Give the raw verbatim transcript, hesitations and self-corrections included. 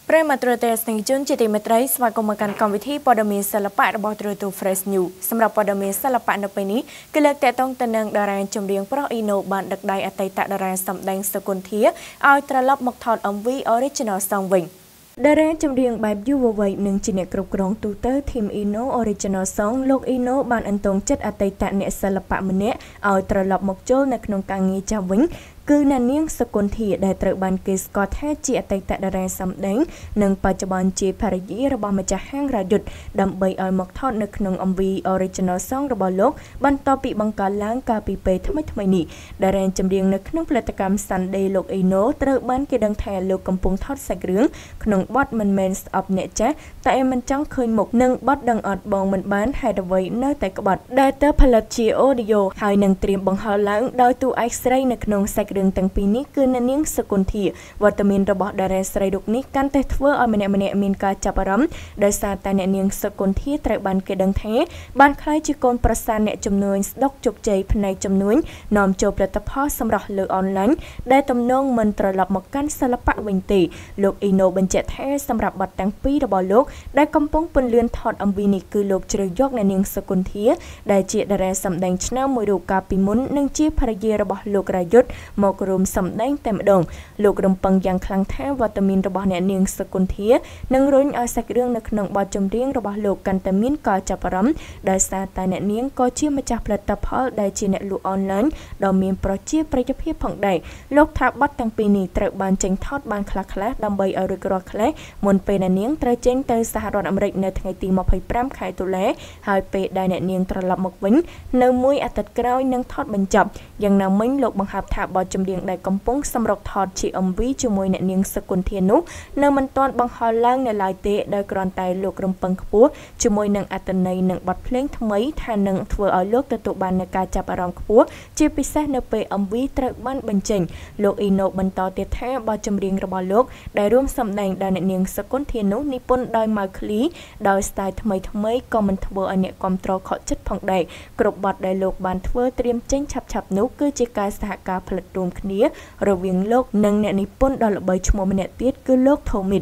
ប្រិយមិត្តទស្សនិកជនជាទីមេត្រីស្វាគមន៍មកកាន់កម្មវិធីព័ត៌មានសិល្បៈរបស់ទូរទស្សន៍ Fresh News សម្រាប់ព័ត៌មានសិល្បៈនៅពេលនេះគឺលើកតាក់ទងទៅនឹងតារាចម្រៀងប្រុសអ៊ីណូបានដឹកដៃអតីតតារាសម្ដែងសុគន្ធាឲ្យត្រឡប់មកថត em vê Original Song វិញតារាចម្រៀងបែបយុវវ័យនិងជាអ្នកគ្រប់គ្រងទូទៅ Team Eno Original Song លោក Eno បានអន្តងចិត្តអតីតអ្នកសិល្បៈម្នាក់ឲ្យត្រឡប់មកចូលនៅក្នុងការងារចាស់វិញគឺអ្នកនាងសុគន្ធាដែលត្រូវបានគេស្គាល់ថាជាអតីតតារាសម្ដែងនិងបច្ចុប្បន្នជាភរិយារបស់ម្ចាស់ហាងរ៉ាយុទ្ធដើម្បីឲ្យមកថតនៅក្នុង em vê Original Song របស់លោកបន្ទាប់ពីបង្កើតឡើងកាលពីពេលថ្មីៗនេះតារាចម្រៀងនៅក្នុងផលិតកម្ម Sunday លោក Eno ត្រូវបានគេដឹងថាលោកកំពុងថតសាច់រឿងក្នុងបទមិនមែនស្អប់អ្នកចាស់តែមិនចង់ឃើញមុខនិងបទដឹងអត់បងមិនបានហេតុអ្វីនៅតែក្បត់ដែលទៅផលិតជា audio ហើយនឹងត្រៀមបង្ហោះឡើងដោយតួឯកស្រីនៅក្នុងសាច់រឿងទាំងពីរនេះគឺអ្នកនាងសុគន្ធាវត្តមានរបស់តារាស្រីរូបនេះកាន់តែធ្វើឲ្យម្នាក់ម្នាក់មានការចាប់អារម្មណ៍ដោយសារតែអ្នកនាងសុគន្ធាត្រូវបានគេដឹងថាបានក្លាយជាកូនប្រសារអ្នកជំនួញស្ដុកជោគជ័យផ្នែកជំនួញនាំចូលផលិតផលសម្រាប់លើអនឡាញដែលទំនងមិនត្រឡប់មកកាន់សិល្បៈវិញទេលោក Eno បញ្ជាក់ថាសម្រាប់បទទាំងពីររបស់លោកដែលកំពុងពន្លឿនថត em vê នេះគឺលោកជ្រើសយកអ្នកនាងសុគន្ធាដែលជាតារាសម្ដែងឆ្នើមមួយរូបកាលពីមុននិងជាភរិយារបស់លោករ៉ាយុទ្ធមករួមសម្ដែងតែម្ដងលោករំពឹងយ៉ាងខ្លាំងថាវត្តមានរបស់អ្នកនាងសុគន្ធានឹងរុញឲ្យសាច់រឿងនៅក្នុងបទចម្រៀងរបស់លោកកាន់តែមានការចាប់អារម្មណ៍ដោយសារតែអ្នកនាងក៏ជាម្ចាស់ផលិតផលដែលជាអ្នកលក់អនឡាញដ៏មានប្រជាប្រិយភាពផងដែរលោកថាបទទាំងពីរនេះត្រូវបានចេញថតបានខ្លះៗដើម្បីឲ្យរួចរាល់ខ្លះមុនពេលអ្នកនាងត្រូវចេញទៅសហរដ្ឋអាមេរិកនៅថ្ងៃទីម្ភៃប្រាំខែតុលាហើយពេលដែលអ្នកនាងត្រឡប់មកវិញនៅមួយអាទិត្យក្រោយនឹងថតបញ្ចប់យ៉ាងណាមិញលោកបង្ហាប់ថាបទចម្រៀងដែលកំពុងសម្រុកថតជា em vê ជាមួយអ្នកនាងសុគន្ធានោះនៅមិនទាន់បង្ហោះឡើងនៅឡើយទេដោយគ្រាន់តែលោករំពឹងខ្ពស់ជាមួយនឹងអត្ថន័យនិងបទភ្លេងថ្មីថានឹងធ្វើឲ្យលោកទទួលបាននូវការចាប់អារម្មណ៍ខ្ពស់ជាពិសេសនៅពេល em vê ត្រូវបានបញ្ចេញលោក Eno បន្តទៀតថាបទចម្រៀងរបស់លោកដែលរួមសម្ដែងដោយអ្នកនាងសុគន្ធានោះនិពន្ធដោយម៉ៅឃ្លីដោយ style ថ្មីថ្មីក៏មិនធ្វើឲ្យអ្នកគាំទ្រខកចិត្តផងដែរគ្រប់បទដែលលោកបានធ្វើត្រៀមចេញឆាប់ៗនោះគឺជាការសហការផលិតរួមគ្នារវាងលោកនិងអ្នកនិពន្ធដ៏ល្បីឈ្មោះម្នាក់ទៀតគឺលោក Thomas